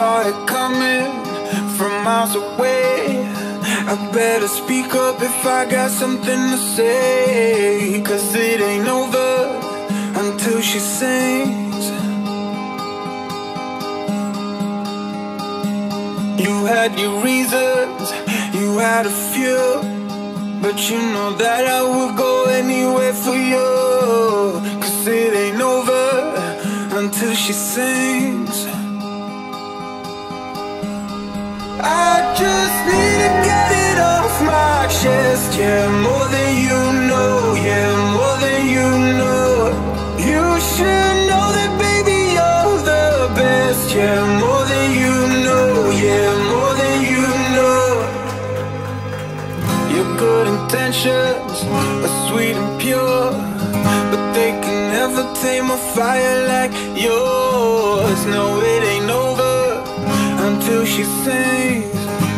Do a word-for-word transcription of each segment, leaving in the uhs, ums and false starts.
saw it coming from miles away. I better speak up if I got something to say, 'cause it ain't over until she sings. You had your reasons, you had a few, but you know that I would go anywhere for you. 'Cause it ain't over until she sings. I just need to get it off my chest, yeah, more than you know, yeah, more than you know. You should know that, baby, you're the best, yeah, more than you know, yeah, more than you know. Your good intentions are sweet and pure, but they can never tame a fire like yours. No, it ain't over until she sings.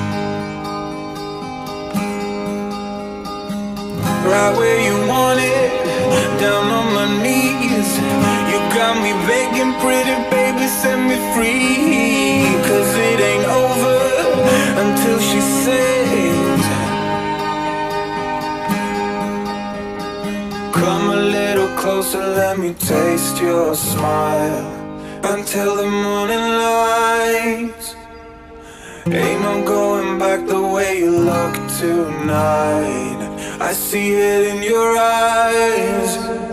Right where you want it, down on my knees. You got me begging, pretty baby, set me free. 'Cause it ain't over until she sings. Come a little closer, let me taste your smile until the morning lights. Ain't no going back the way you look tonight. I see it in your eyes.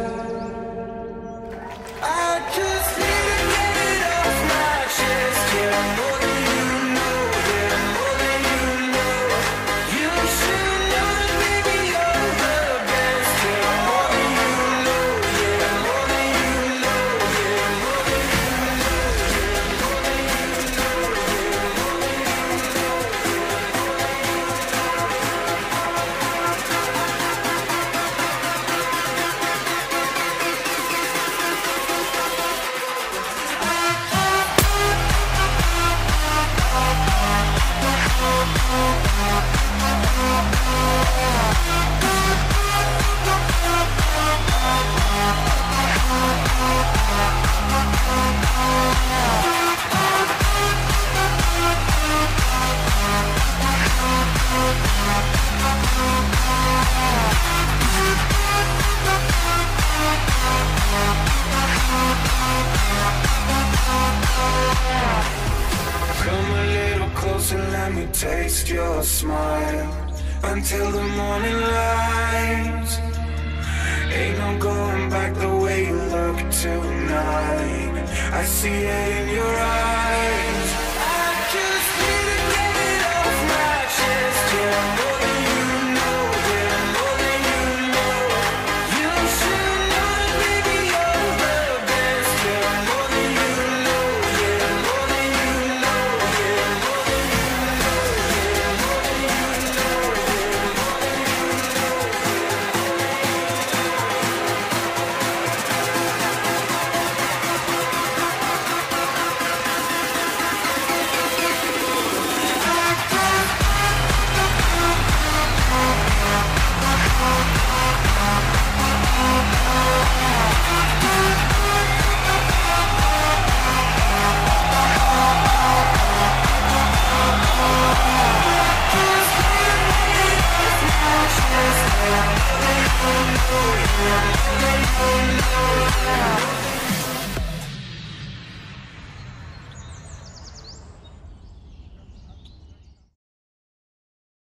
I just need to get it off my chest, yeah, more than you know, yeah, more than you know. You should know that, baby, you're the best, yeah, more than you know, yeah, more than you know, yeah, more than you know, yeah, more than you know, yeah, more than you Come a little closer, let me taste your smile until the morning lights. Ain't no going back the way you look tonight. I see it in your eyes. I just need to get it off my chest, yeah, more than you know, yeah, more than you know. You should know that, baby, you're the best, yeah, more than you know, yeah, more than you know, yeah, more than you know, yeah, more than you know, yeah, more than you know.